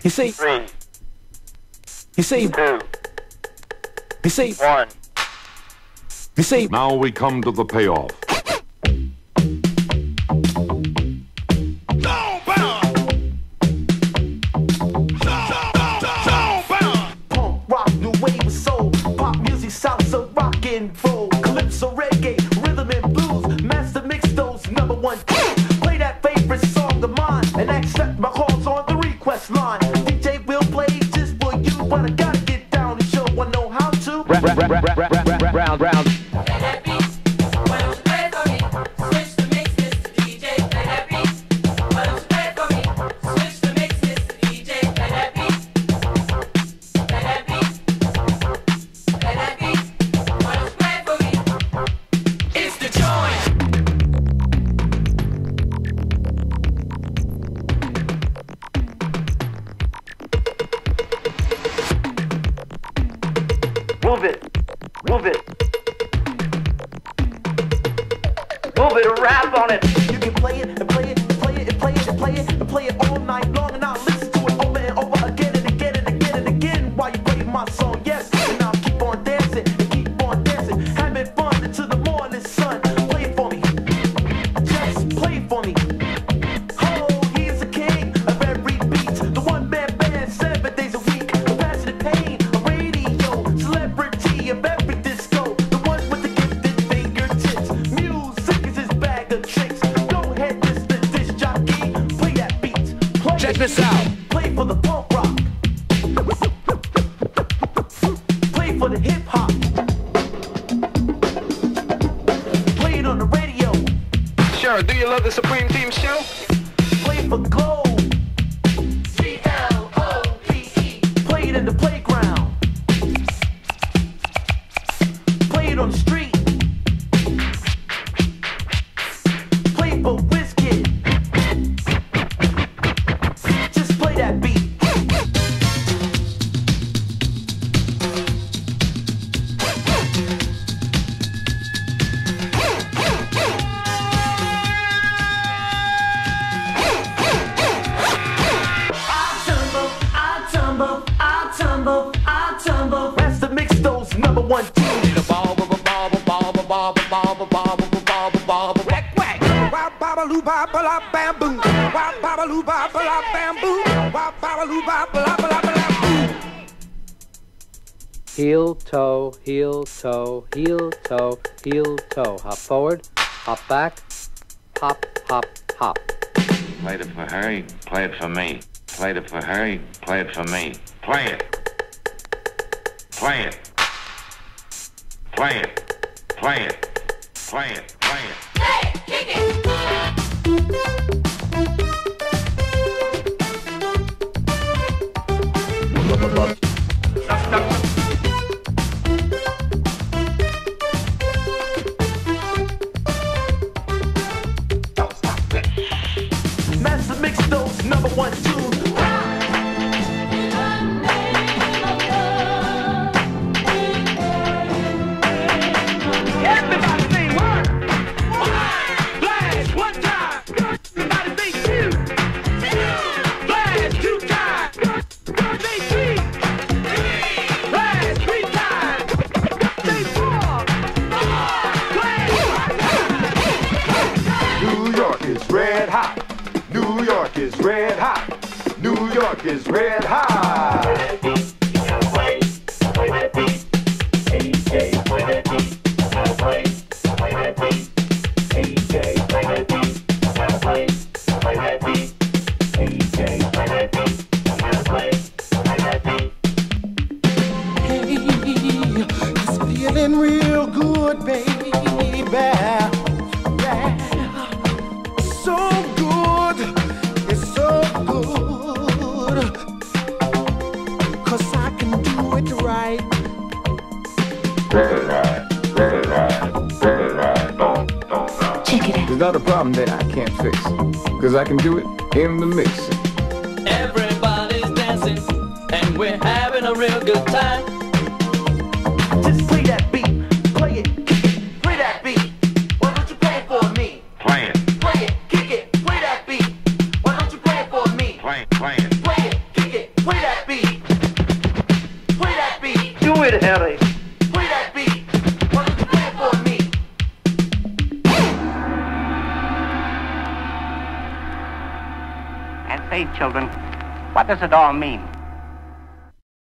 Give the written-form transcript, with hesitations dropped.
You see? 3. You see? 2. You see? 1. You see? Now we come to the payoff. Punk, rock, new wave of soul, pop music, salsa, rock and roll, calypso, reggae, rhythm and blues, master mix those #1 tunes. Play that favorite song of mine and accept my calls on the request line. DJ will play just for you, but I gotta get down and show I know how to. Round. Move it, move it. Move it, rap on it. You can play it and play it and play it and play it and play it and play it all night long, and I'll listen to it over and over again and again and again and again while you play my song, yes. And I'll keep on dancing and keep on dancing, having fun until the morning sun. Play it for me, just play it for me. Oh, he's the king of every beat, the one-man band 7 days a week, passing the pain, a radio celebrity of every disco, the one with the gifted fingertips. Music is his bag of tricks. Go ahead, Mr. Disc Jockey, play that beat. Play Check it. this out. Play for the punk rock. Play for the hip hop. Play it on the radio. Sure, do you love the Supreme Team show? Play for Glow. Globe. Play it in the playground. Play it on the street. Play for Whiskey. Just play that beat. I tumble. Master mix those #1 tunes. Heel, toe, heel, toe, heel, toe, heel, toe. Hop forward, hop back, hop, hop, hop. Played it for her, play it for me. Played it for her, play it for me. Play it. Play it. Play it. Play it. Play it. Play it. Play it, kick it. Master mix those #1 tunes. Everybody say one. Blast one time. Everybody say two. Blast 2 times. Say 3. Blast 3 times. Say 4. Blast 1 time. New York is red hot. New York is red hot. New York is red hot. It's feeling real good, baby. Yeah. So good. It's so good. 'Cause I can do it right. Check it out. There's not a problem that I can't fix, 'cause I can do it in the mix. Everybody's dancing, and we're having a real good time. Just play that beat. Play it, kick it, play that beat. Why don't you play it for me? Play it. Play it, kick it, play that beat. Why don't you play it for me? Play it. Play it. Play it, kick it, it, Harry. Play that beat. Why don't you play it for me? And say, children, what does it all mean?